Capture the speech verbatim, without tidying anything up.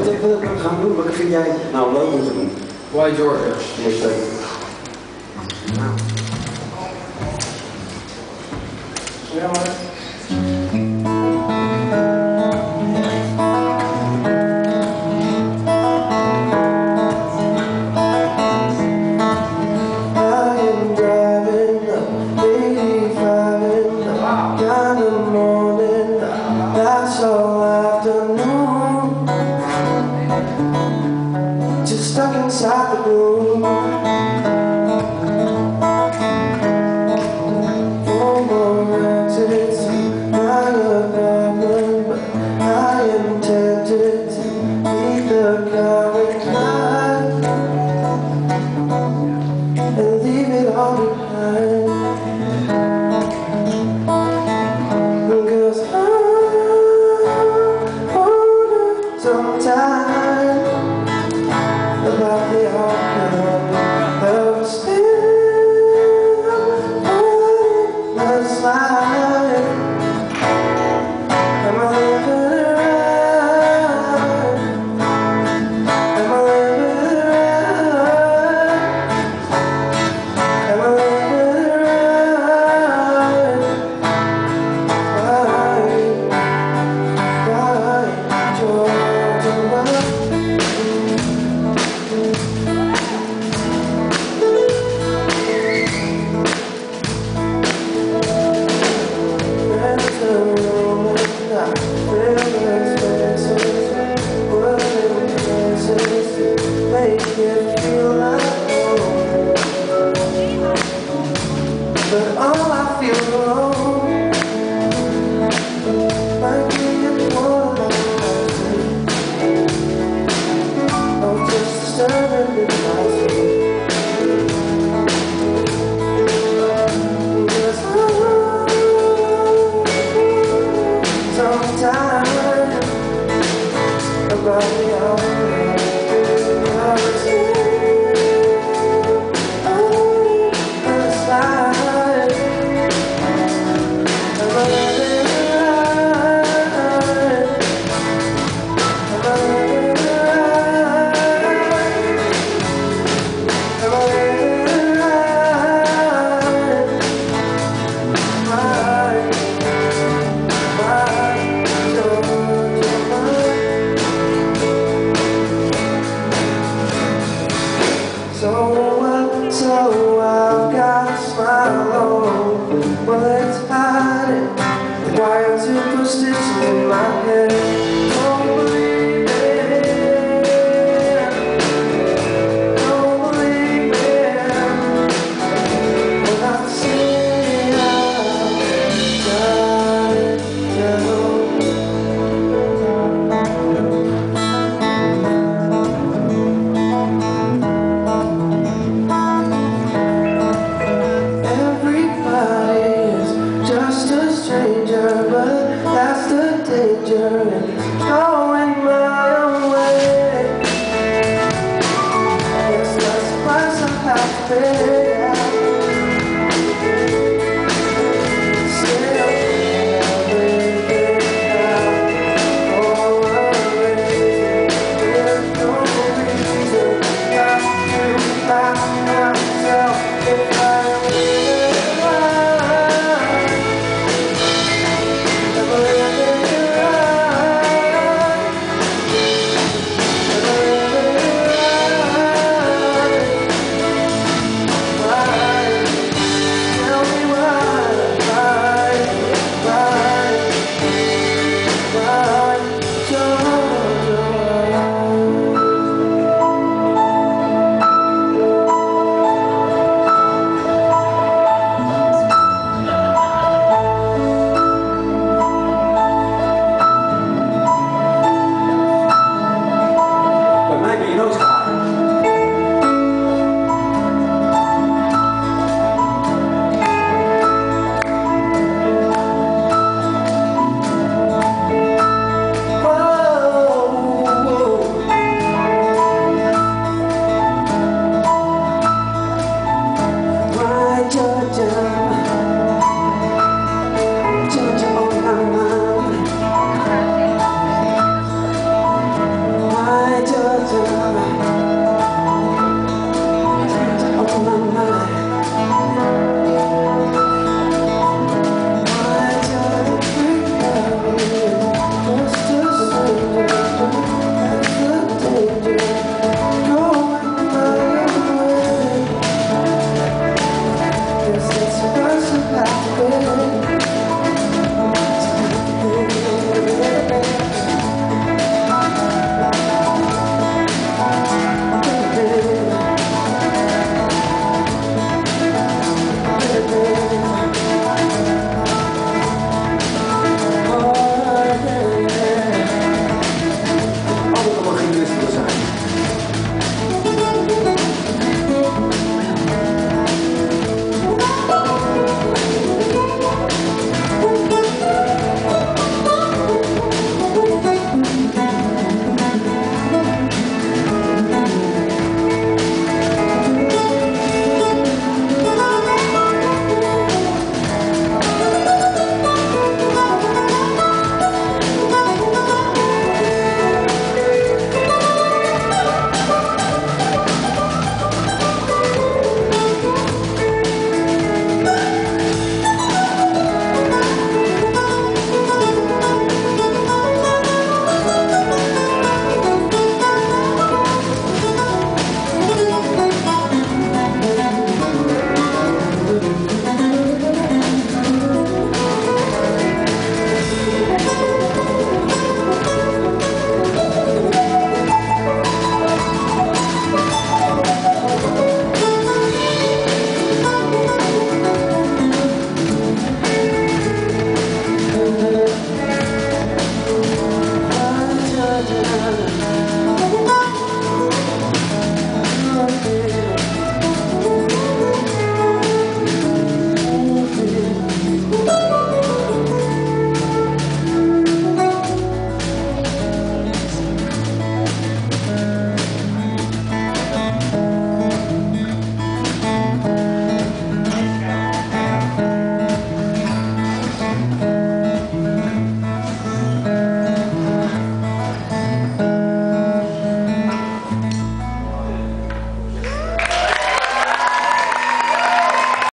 betekent dat we gaan doen? Wat vind jij nou leuk om te doen? Why Georgia? Yes, sir. Nou. Ja, maar. Just stuck inside the room. For more exits, my apartment, but I am tempted to leave the current life and leave it all behind. Cause I wonder sometimes about the outcome of still endless life. Am I living it right? Am I living it right? Am I living it right? Right, right, Georgia, right. Make it feel like home, but all I feel alone. Might be a one I'm just disturbing with my soul. Cause I sometimes about